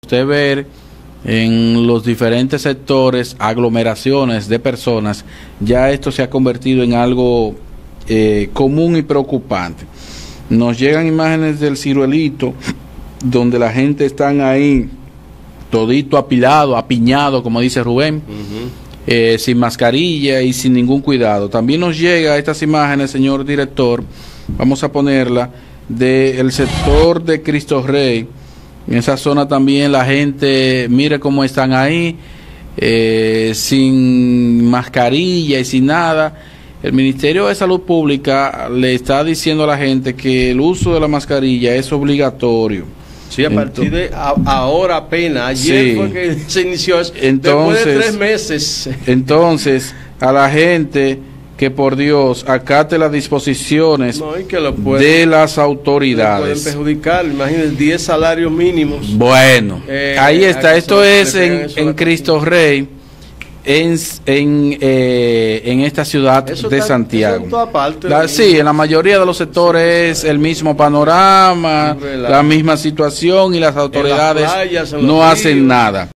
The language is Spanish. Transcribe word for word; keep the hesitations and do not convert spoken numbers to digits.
Usted ver en los diferentes sectores, aglomeraciones de personas, ya esto se ha convertido en algo eh, común y preocupante. Nos llegan imágenes del Ciruelito, donde la gente están ahí, todito apilado, apiñado, como dice Rubén, uh-huh. eh, sin mascarilla y sin ningún cuidado. También nos llega estas imágenes, señor director, vamos a ponerla, del sector de Cristo Rey. En esa zona también la gente, mire cómo están ahí, eh, sin mascarilla y sin nada. El Ministerio de Salud Pública le está diciendo a la gente que el uso de la mascarilla es obligatorio. Sí, a partir de a, ahora apenas, ayer sí. fue que se inició eso, entonces, después de tres meses. Entonces, a la gente que por Dios acate las disposiciones no, que lo pueden, de las autoridades. Pueden perjudicar, imagínense, diez salarios mínimos. Bueno, eh, ahí está, esto es en, en Cristo Rey, en, en, eh, en esta ciudad eso de está, Santiago. En toda parte la, sí, en la mayoría de los sectores sí, el mismo panorama, la misma situación y las autoridades no hacen nada.